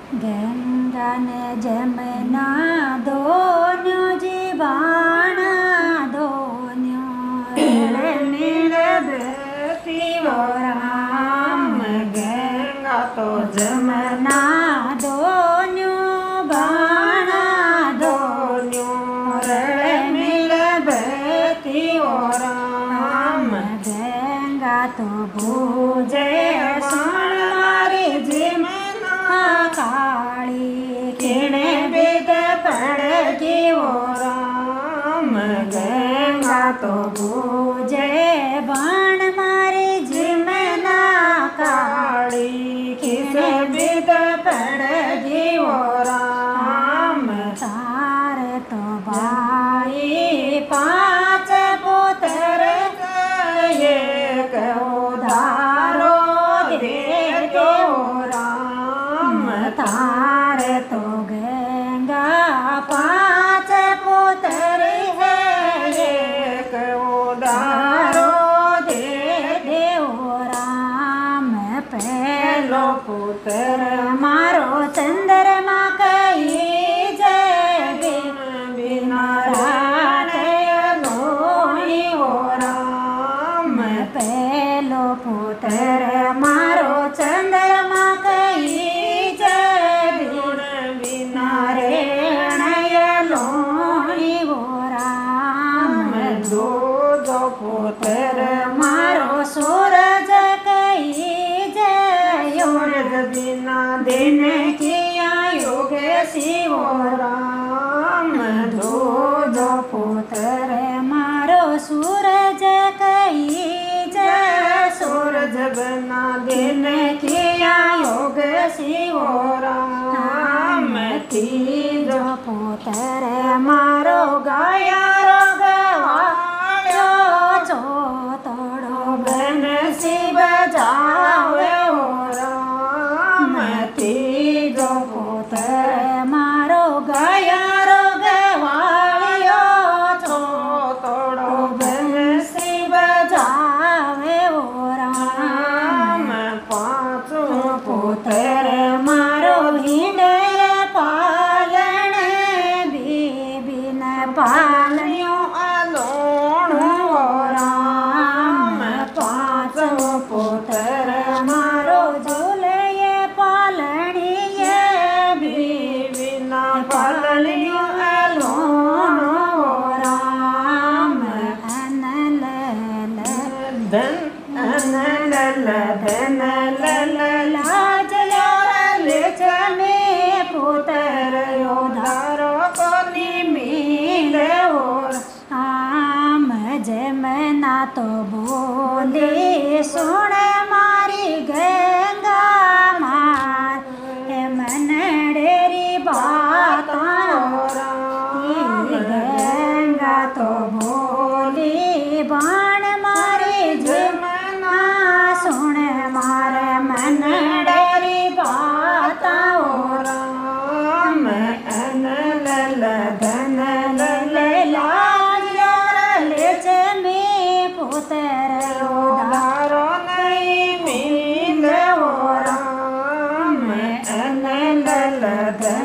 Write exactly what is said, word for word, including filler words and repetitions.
गंगा ने जमुना दोन्यों जीवाना दोन्यों नील बहती वो राम। गंगा तो जमुना दोन्यों बाणा दोन्यों नील बहती वो राम। गंगा तो बूझे मारी जमुना काली किणे बिद पड़गी वो राम। गंगा तो बूझे बाण मारी जमुना काली किणे बिद पड़गी वो राम। तार तो भाई पांच पुत्र एक उधारो दे दो राम। तार तो गंगा पांच पुत्र है एक उधारो दे दो राम। पहलो पुत्र मारो चंद्रमा कही जय बिना लोणी वो राम। पहलो पुत्र मारो चंद्रमा कही जय बिना लोणी वो राम। दो दो पुत्र मारो सूरज कही जय सूरज बिना दिन किया योग शिव राम। दो दो पुत्र मारो सूरज कही जय सूरज बिना दिन किया योग शिव राम। तीजो पुत्र मारो गाया रोगवायो चौथड़ो बन शिव जावे हो राम। तीजो पुत्र मारो गाया रोगवायो चौथड़ो बन शिव जावे हो राम। पांचो पुत्र मारो भिंडर पालन बीबिन पालन्यो अलोण हो राम। पांचो पुत्र मारो झूलये पालनिये बीबिन पालन्यो अलोण हो राम। अनल धन अनल धन लल लाज लिच में पुत्र योधारो को निमिल और आम। जमुना तो बोली सुन मारी गंगा मार मनडेरी बात। गंगा तो बोली बाण मारी जमुना सुन मार मनडेरी बात ओ राम। अनल धन लल लाज लिच में पुत्र उधारो नहीं मिल ओ राम। अनल धन